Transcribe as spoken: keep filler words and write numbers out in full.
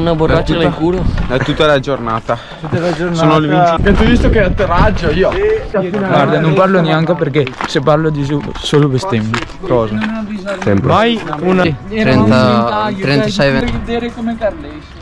una borraccia nel culo. È tutta la giornata. Tutta la giornata. Sono le venti. E tu hai visto che atterraggio io? Sì. Guarda, non parlo neanche perché se parlo di su, solo bestemmie. Cosa? Sempre. Vai una trenta, trentasei, venti. Vedere come Carlesio.